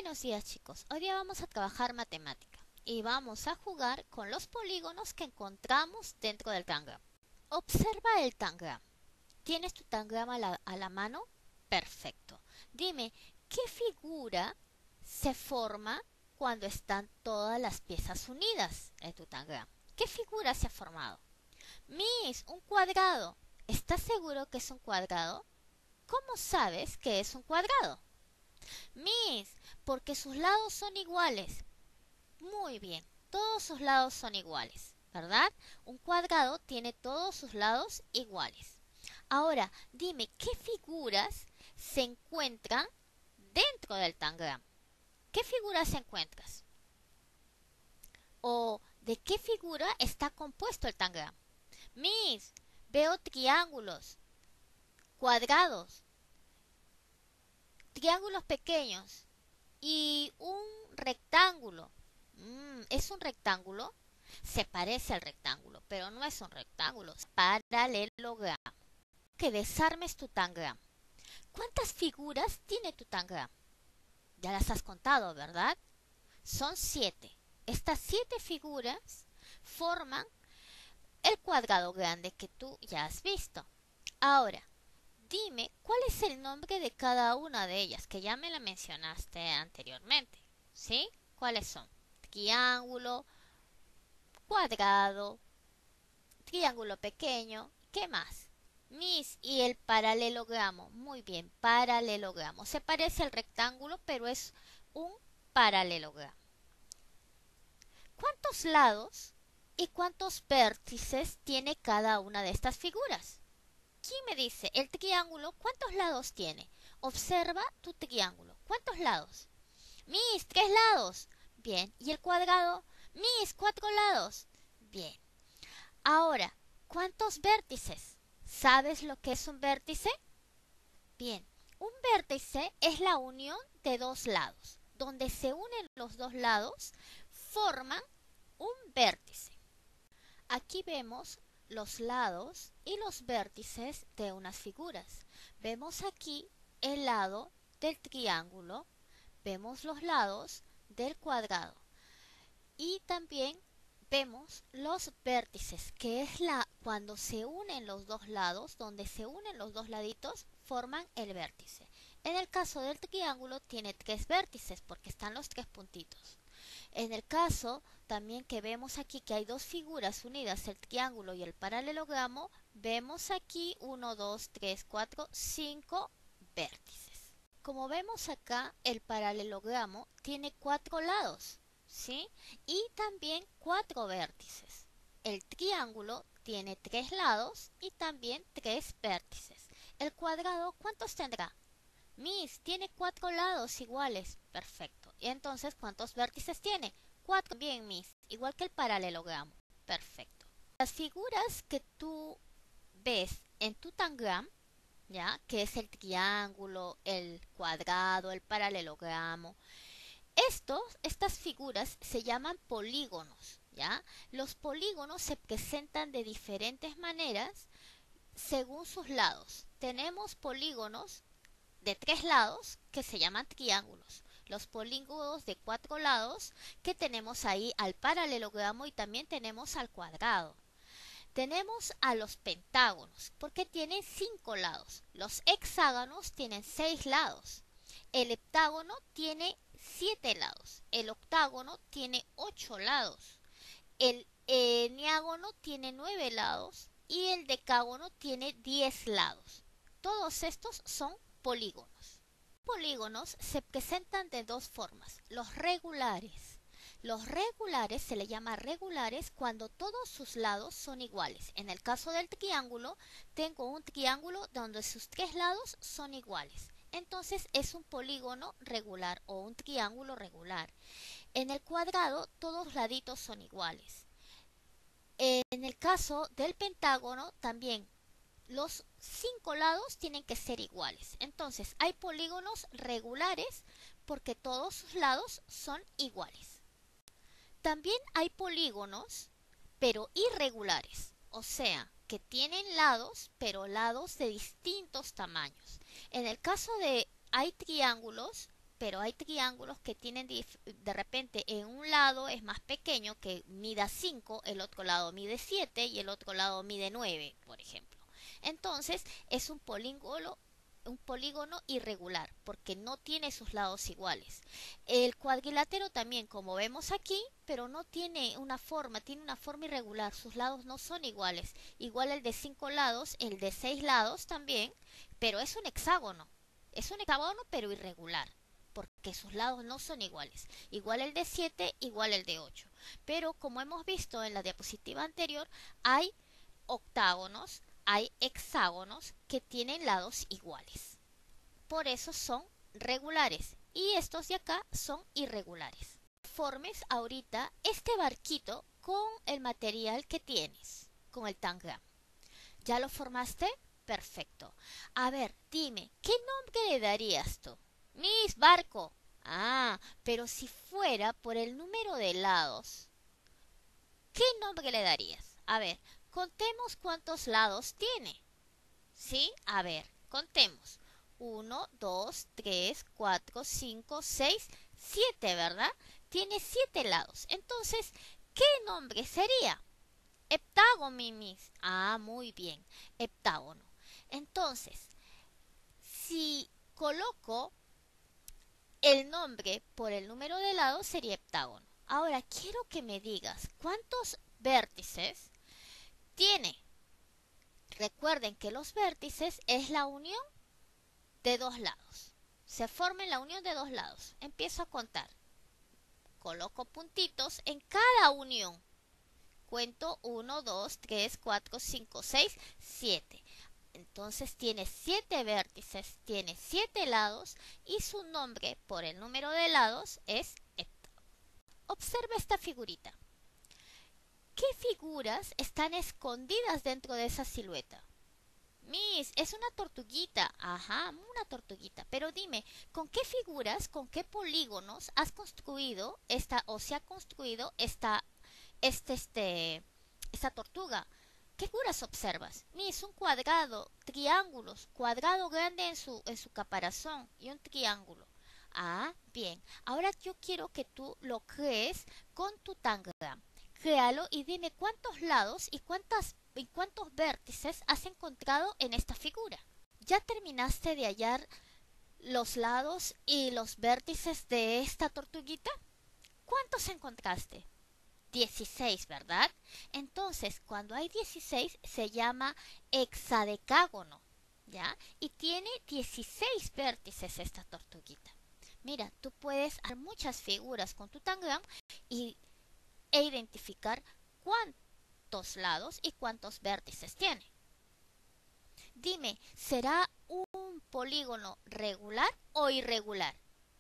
Buenos días chicos, hoy día vamos a trabajar matemática y vamos a jugar con los polígonos que encontramos dentro del tangram. Observa el tangram. ¿Tienes tu tangram a la mano? Perfecto. Dime, ¿qué figura se forma cuando están todas las piezas unidas en tu tangram? ¿Qué figura se ha formado? Miss, un cuadrado. ¿Estás seguro que es un cuadrado? ¿Cómo sabes que es un cuadrado? Miss, porque sus lados son iguales. Muy bien, todos sus lados son iguales, ¿verdad? Un cuadrado tiene todos sus lados iguales. Ahora, dime, ¿qué figuras se encuentran dentro del tangram? ¿Qué figuras encuentras? ¿O de qué figura está compuesto el tangram? Miss, veo triángulos, cuadrados, triángulos pequeños y un rectángulo. ¿Es un rectángulo? Se parece al rectángulo, pero no es un rectángulo, es paralelogramo. Que desarmes tu tangram. ¿Cuántas figuras tiene tu tangram? Ya las has contado, ¿verdad? Son 7. Estas 7 figuras forman el cuadrado grande que tú ya has visto. Ahora, dime cuál es el nombre de cada una de ellas, que ya me la mencionaste anteriormente. ¿Sí? ¿Cuáles son? Triángulo, cuadrado, triángulo pequeño. ¿Qué más? Miss, y el paralelogramo. Muy bien, paralelogramo. Se parece al rectángulo, pero es un paralelogramo. ¿Cuántos lados y cuántos vértices tiene cada una de estas figuras? ¿Quién me dice? El triángulo, ¿cuántos lados tiene? Observa tu triángulo. ¿Cuántos lados? Miss, 3 lados. Bien. ¿Y el cuadrado? Miss, 4 lados. Bien. Ahora, ¿cuántos vértices? ¿Sabes lo que es un vértice? Bien. Un vértice es la unión de dos lados. Donde se unen los dos lados, forman un vértice. Aquí vemos los lados y los vértices de unas figuras. Vemos aquí el lado del triángulo, vemos los lados del cuadrado y también vemos los vértices, que es cuando se unen los dos lados, donde se unen los dos laditos, forman el vértice. En el caso del triángulo tiene 3 vértices porque están los 3 puntitos. En el caso también que vemos aquí que hay dos figuras unidas, el triángulo y el paralelogramo, vemos aquí 1, 2, 3, 4, 5 vértices. Como vemos acá, el paralelogramo tiene 4 lados, ¿sí? Y también 4 vértices. El triángulo tiene 3 lados y también 3 vértices. El cuadrado, ¿cuántos tendrá? Miss, tiene 4 lados iguales. Perfecto. ¿Y entonces cuántos vértices tiene? 4. Bien, Miss. Igual que el paralelogramo. Perfecto. Las figuras que tú ves en tu tangram, ¿ya? Que es el triángulo, el cuadrado, el paralelogramo. Estas figuras se llaman polígonos, ¿ya? Los polígonos se presentan de diferentes maneras según sus lados. Tenemos polígonos de 3 lados que se llaman triángulos. Los polígonos de 4 lados que tenemos ahí al paralelogramo y también tenemos al cuadrado. Tenemos a los pentágonos porque tienen 5 lados. Los hexágonos tienen 6 lados. El heptágono tiene 7 lados. El octágono tiene 8 lados. El eniágono tiene 9 lados y el decágono tiene 10 lados. Todos estos son polígonos. Polígonos se presentan de dos formas. Los regulares. Los regulares se le llama regulares cuando todos sus lados son iguales. En el caso del triángulo, tengo un triángulo donde sus 3 lados son iguales. Entonces es un polígono regular o un triángulo regular. En el cuadrado, todos los laditos son iguales. En el caso del pentágono, también los 5 lados tienen que ser iguales. Entonces, hay polígonos regulares porque todos sus lados son iguales. También hay polígonos, pero irregulares, o sea, que tienen lados, pero lados de distintos tamaños. En el caso de hay triángulos, pero hay triángulos que tienen de repente en un lado es más pequeño que mida 5, el otro lado mide 7 y el otro lado mide 9, por ejemplo. Entonces es un polígono irregular porque no tiene sus lados iguales. El cuadrilátero también, como vemos aquí, pero no tiene una forma, tiene una forma irregular, sus lados no son iguales. Igual el de 5 lados, el de 6 lados también, pero es un hexágono. Es un hexágono pero irregular, porque sus lados no son iguales. Igual el de 7, igual el de 8. Pero como hemos visto en la diapositiva anterior, hay octágonos, hay hexágonos que tienen lados iguales. Por eso son regulares. Y estos de acá son irregulares. Formes ahorita este barquito con el material que tienes, con el tangram. ¿Ya lo formaste? Perfecto. A ver, dime, ¿qué nombre le darías tú? Mis barco. Ah, pero si fuera por el número de lados, ¿qué nombre le darías? A ver, contemos cuántos lados tiene. ¿Sí? A ver, contemos. 1, 2, 3, 4, 5, 6, 7, ¿verdad? Tiene 7 lados. Entonces, ¿qué nombre sería? Heptágono, mimis. Ah, muy bien. Heptágono. Entonces, si coloco el nombre por el número de lados, sería heptágono. Ahora, quiero que me digas cuántos vértices tiene. Recuerden que los vértices es la unión de dos lados. Se forma la unión de dos lados. Empiezo a contar. Coloco puntitos en cada unión. Cuento 1, 2, 3, 4, 5, 6, 7. Entonces tiene 7 vértices, tiene 7 lados y su nombre por el número de lados es heptágono. Observa esta figurita. ¿Qué figuras están escondidas dentro de esa silueta? Miss, es una tortuguita. Ajá, una tortuguita. Pero dime, ¿con qué figuras, con qué polígonos has construido esta o se ha construido esta tortuga? ¿Qué figuras observas? Miss, un cuadrado, triángulos, cuadrado grande en su caparazón y un triángulo. Ah, bien. Ahora yo quiero que tú lo crees con tu tangram. Créalo y dime cuántos lados y cuántos vértices has encontrado en esta figura. ¿Ya terminaste de hallar los lados y los vértices de esta tortuguita? ¿Cuántos encontraste? 16, ¿verdad? Entonces, cuando hay 16 se llama hexadecágono, ¿ya? Y tiene 16 vértices esta tortuguita. Mira, tú puedes hacer muchas figuras con tu tangram e identificar cuántos lados y cuántos vértices tiene. Dime, ¿será un polígono regular o irregular?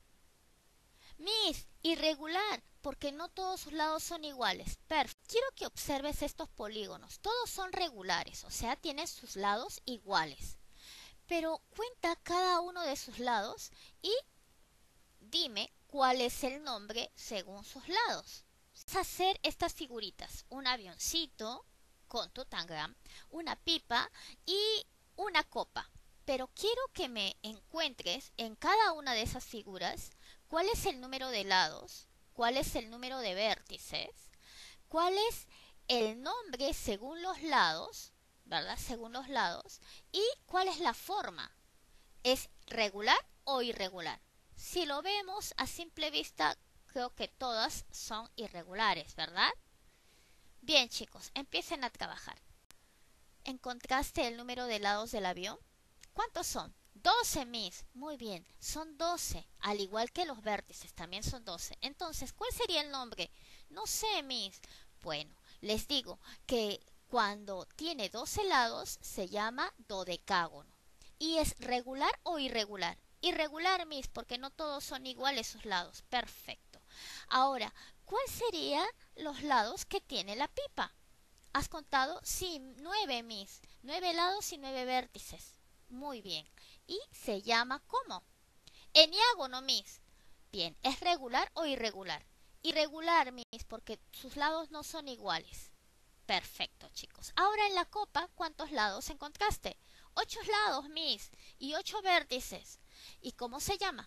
Miss, irregular, porque no todos sus lados son iguales. Perfecto. Quiero que observes estos polígonos. Todos son regulares, o sea, tienen sus lados iguales. Pero cuenta cada uno de sus lados y dime cuál es el nombre según sus lados. Vas a hacer estas figuritas. Un avioncito con tu tangram, una pipa y una copa. Pero quiero que me encuentres en cada una de esas figuras cuál es el número de lados, cuál es el número de vértices, cuál es el nombre según los lados, ¿verdad? Según los lados, y cuál es la forma. ¿Es regular o irregular? Si lo vemos a simple vista, creo que todas son irregulares, ¿verdad? Bien, chicos, empiecen a trabajar. ¿Encontraste el número de lados del avión? ¿Cuántos son? 12, Miss. Muy bien, son 12, al igual que los vértices, también son 12. Entonces, ¿cuál sería el nombre? No sé, Miss. Bueno, les digo que cuando tiene 12 lados se llama dodecágono. ¿Y es regular o irregular? Irregular, Miss, porque no todos son iguales sus lados. Perfecto. Ahora, ¿cuál serían los lados que tiene la pipa? ¿Has contado? Sí, 9, Miss. 9 lados y 9 vértices. Muy bien. ¿Y se llama cómo? Eniágono, Miss. Bien, ¿es regular o irregular? Irregular, Miss, porque sus lados no son iguales. Perfecto, chicos. Ahora en la copa, ¿cuántos lados encontraste? 8 lados, Miss, y 8 vértices. ¿Y cómo se llama?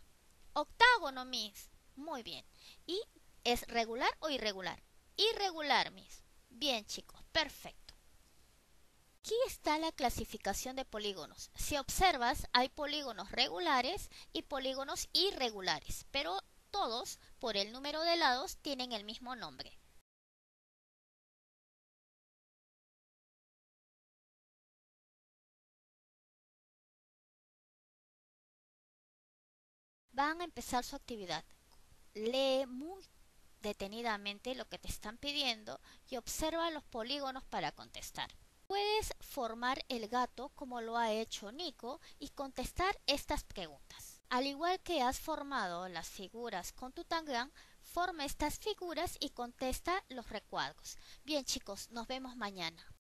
Octágono, Miss. Muy bien. ¿Y es regular o irregular? Irregular, Miss. Bien, chicos, perfecto. Aquí está la clasificación de polígonos. Si observas, hay polígonos regulares y polígonos irregulares, pero todos, por el número de lados, tienen el mismo nombre. Van a empezar su actividad. Lee muy detenidamente lo que te están pidiendo y observa los polígonos para contestar. Puedes formar el gato como lo ha hecho Nico y contestar estas preguntas. Al igual que has formado las figuras con tu Tangram, forma estas figuras y contesta los recuadros. Bien chicos, nos vemos mañana.